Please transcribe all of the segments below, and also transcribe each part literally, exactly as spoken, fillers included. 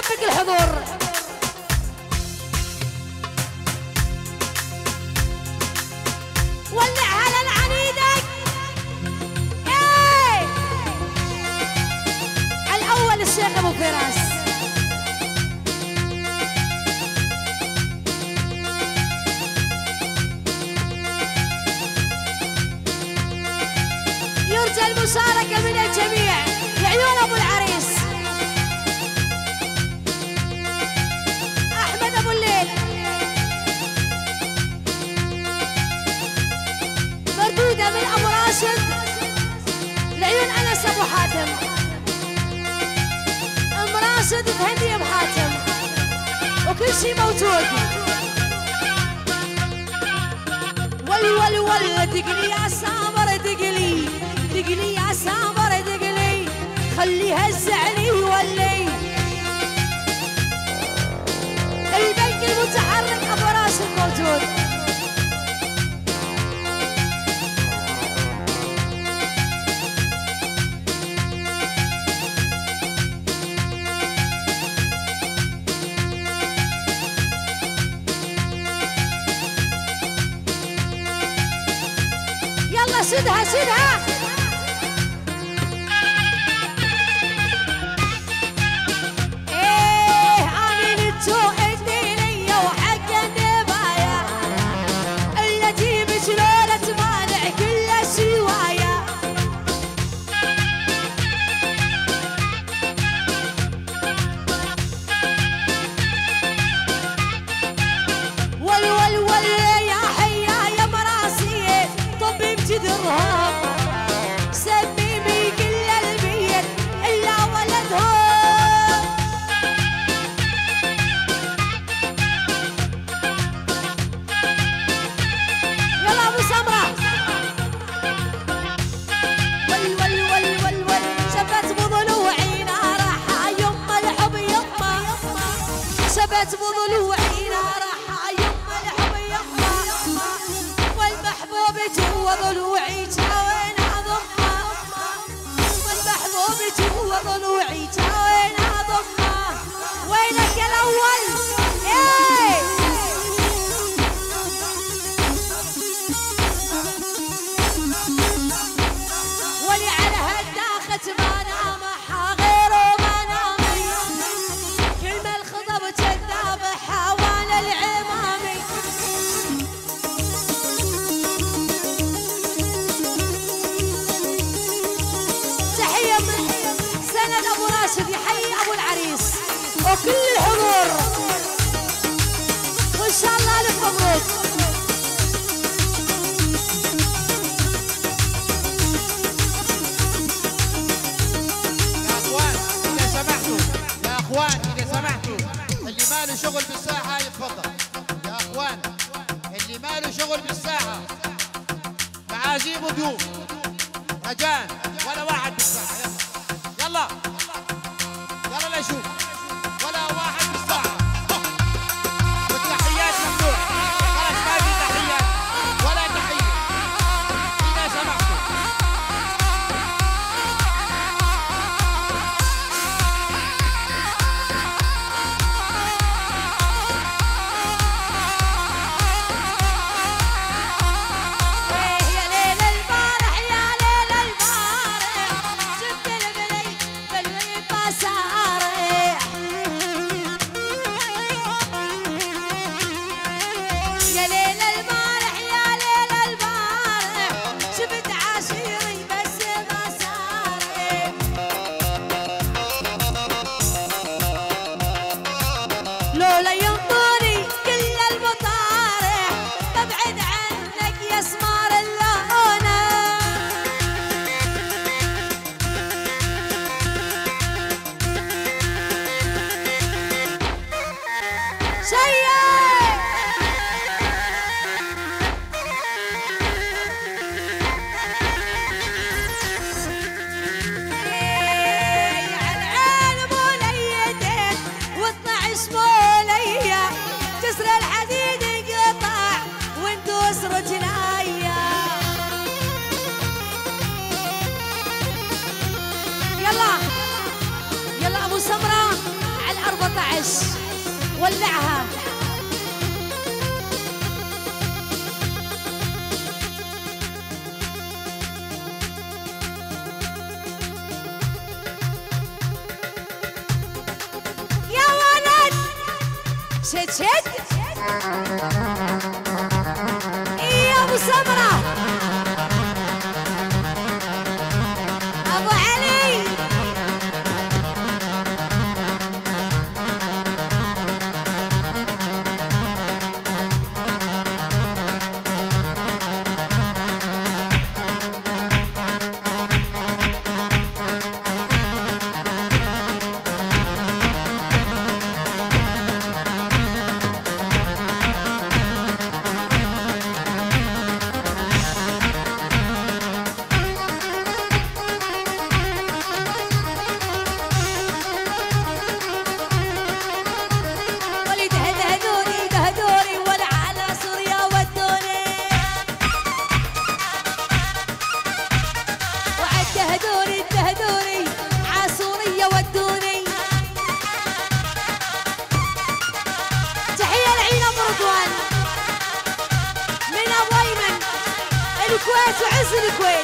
يحبك الحضور. ولع على العنيدك. ايه الاول الشيخ ابو فراس. يرجى المشاركة من الجميع لعيون ابو العريس احمد ابو الليل. مردودة من ابو راشد لعيون انس ابو حاتم. ام راشد تهني ام حاتم وكل شي موجود. ول ول ول دقلي يا سامر دقلي دقلي يا سامر دقلي خلي هزعني ولي. البنك المتحرك ابو راشد موجود. يلا سدها سدها. شبت بضلوعينا راح يما الحب يما والمحبوب جوا ضلوعي جاوين عظمه والمحبوب جوا ضلوعي جاوين عظمه. وينك الاول؟ ايه ولي على هالداخت ما نامح غيره ما نامي. كلمه الخضب كذاب حوال العمامي. تحيه من سند ابو راشد يحيي ابو العريس وكل الحضور وان شاء الله الف مبروك. شغل بالساحة يتفضل يا اخوان. اللي ما له شغل بالساحة معازيم وضيوف رجاء ولا واحد بالساحة. يلا يلا يلا نشوف ولا واحد بالساحة. والتحيات ممنوع خلاص ما في تحيات ولا تحية إذا سمحتوا. لولا ينطوني كل المطارح ببعد عنك يا سمار اللونة. شيء كسر الحديد يقطع وندوس رجلايا. يلا يلا ابو سمره على الاربطه عشر ولعها. يا ولد شد شد يا ابو سمره ابو علي. الكويت وعز الكويت.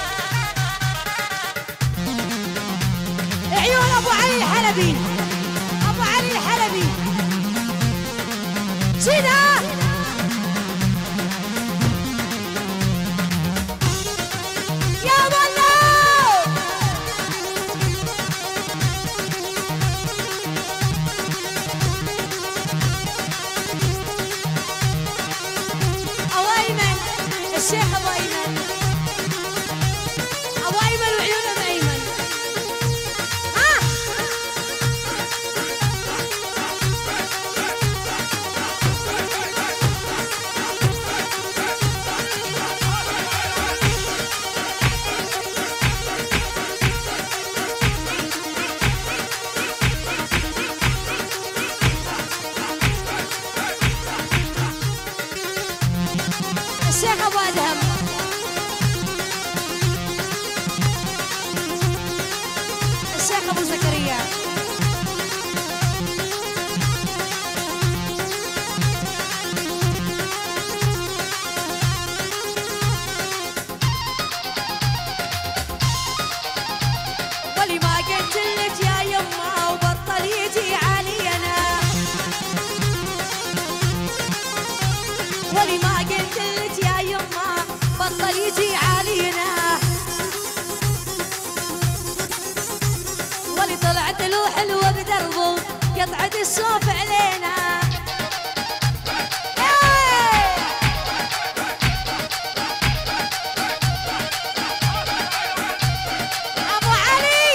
عيون ابو علي الحلبي ابو علي الحلبي كذا. يا والله ابو ايمن الشيخ ابو ايمن ابو ايمن وعيون ابو ايمن. ها الشيخ ابو ادهم الشيخ ابو زكريا. ولي ما قلت لك يا يما وبطل يجي علينا. ولي ما قلت لك يا يما بطل يجي علينا. ولي طلعت له حلوه بدربه قطعت الصوف علينا. ابو علي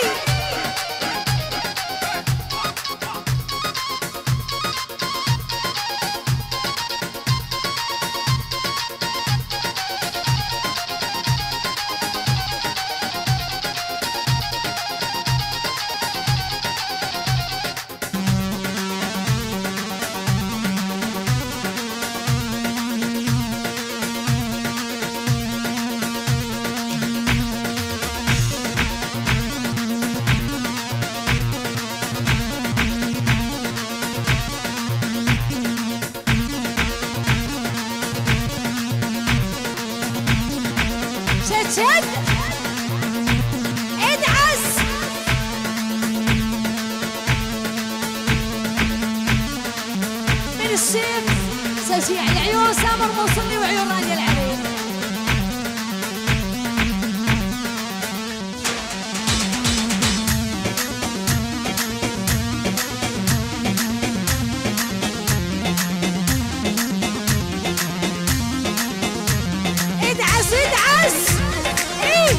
شد شد ادعس. من السيف سجيع العيون سامر موصلي وعيون راجل علي. ادعس ادعس ايه.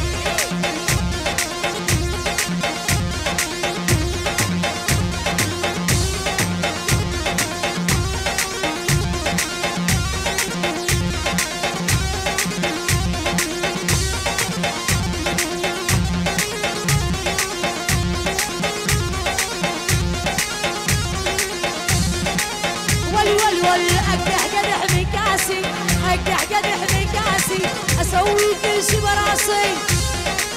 ول ول ول اقدح قدح بكاسي اقدح قدح بكاسي اسوي كل شي براسي.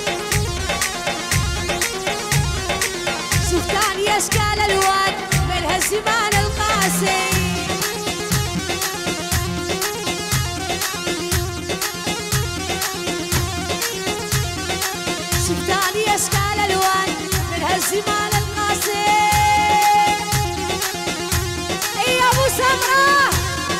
شوف تاني اشكال الوان منها هالزمان القاسي شفتاني اشكال الوان من هالزمان القاسي اي ابو سمره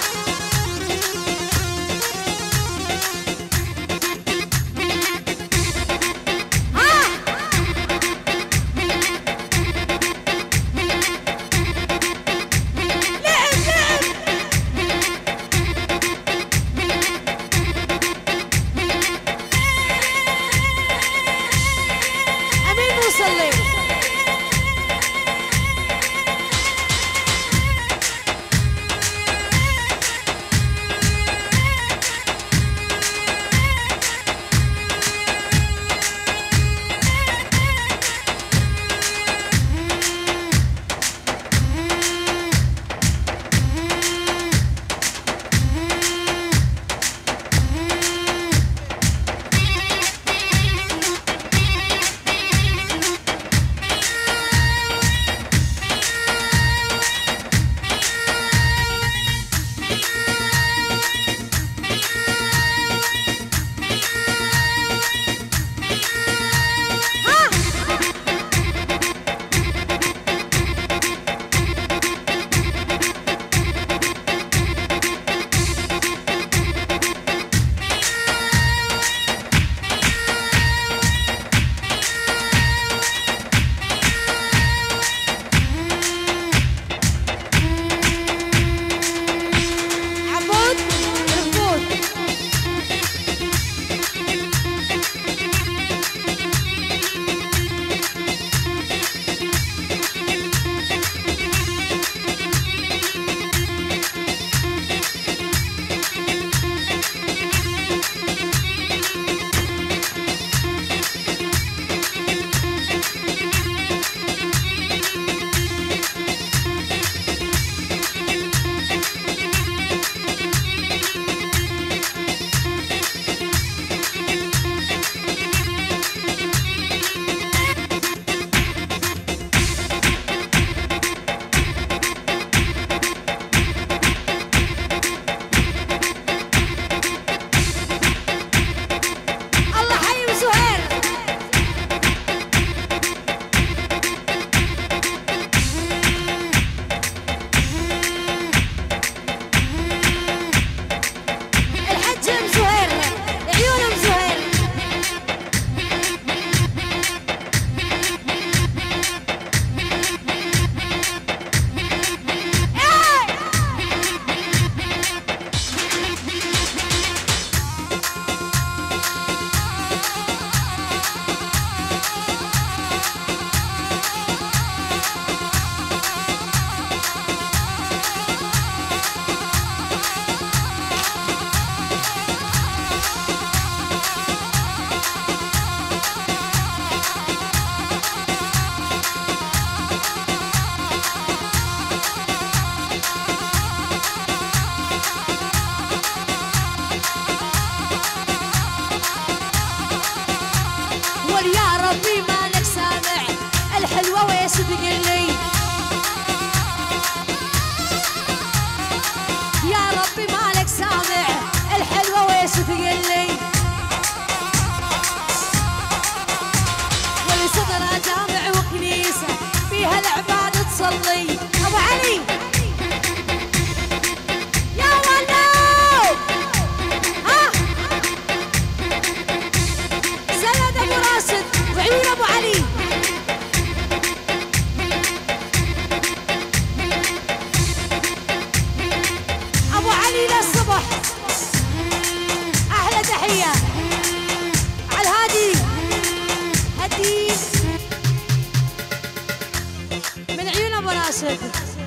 مراسل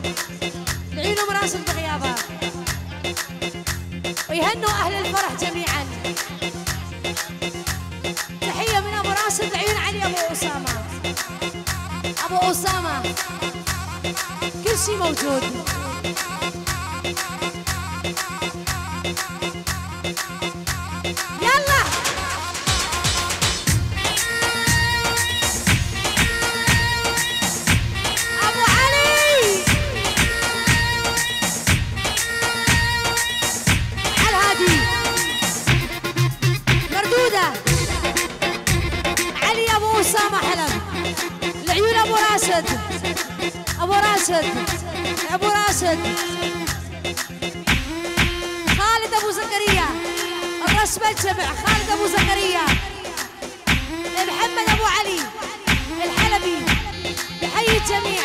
العيون مراسل بغيابها ويهنوا أهل الفرح جميعا. تحية من أبو راسل العيون علي أبو أسامة. أبو أسامة كل شي موجود. يلا أبو علي راشد ابو راشد ابو راشد خالد ابو زكريا الرسمة الجمع خالد ابو زكريا محمد ابو علي الحلبي بحيي الجميع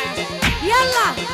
يلا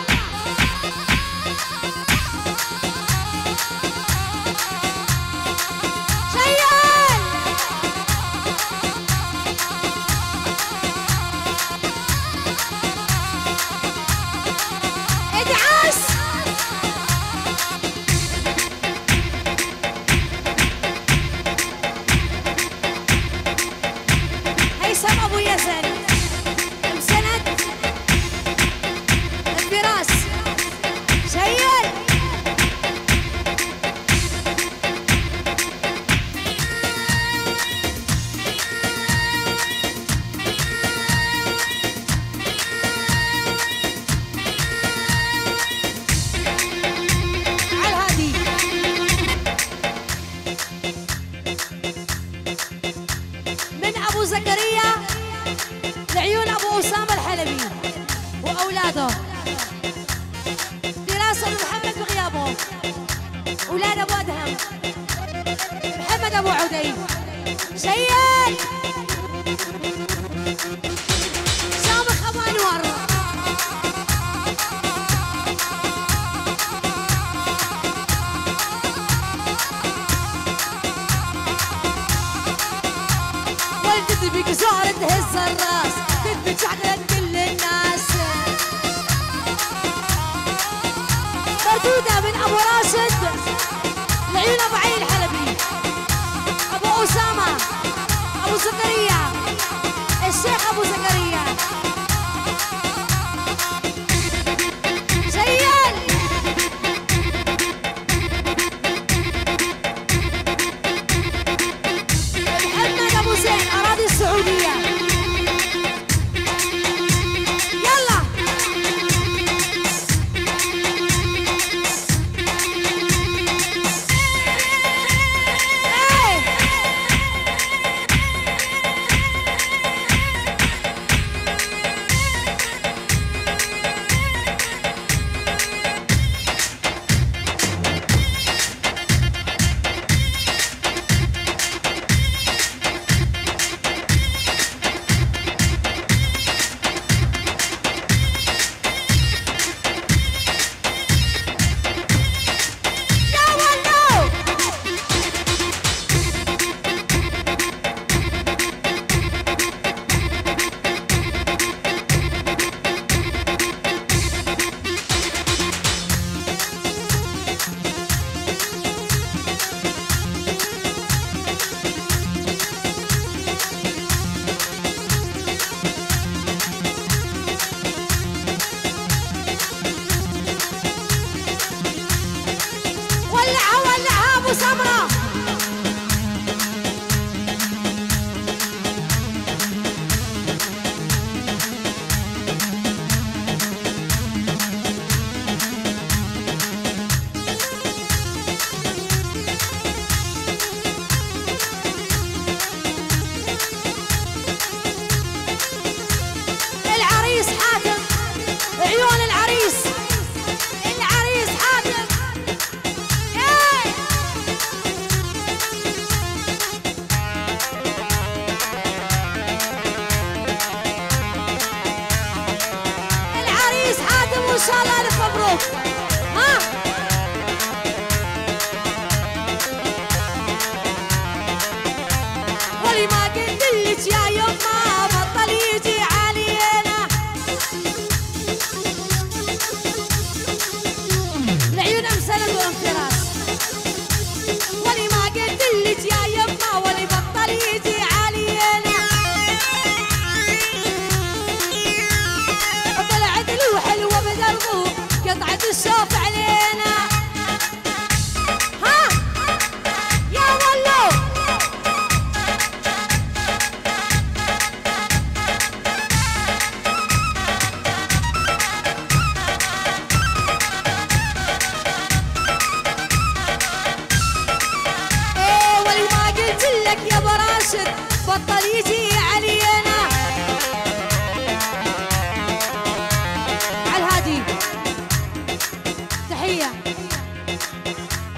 الشوف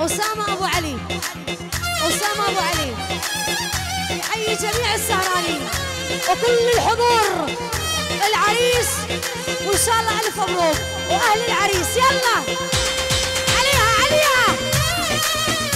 أسامة أبو علي، أسامة أبو علي يحيي جميع السهرانين وكل الحضور العريس، وإن شاء الله ألف مبروك وأهل العريس. يلا عليها عليها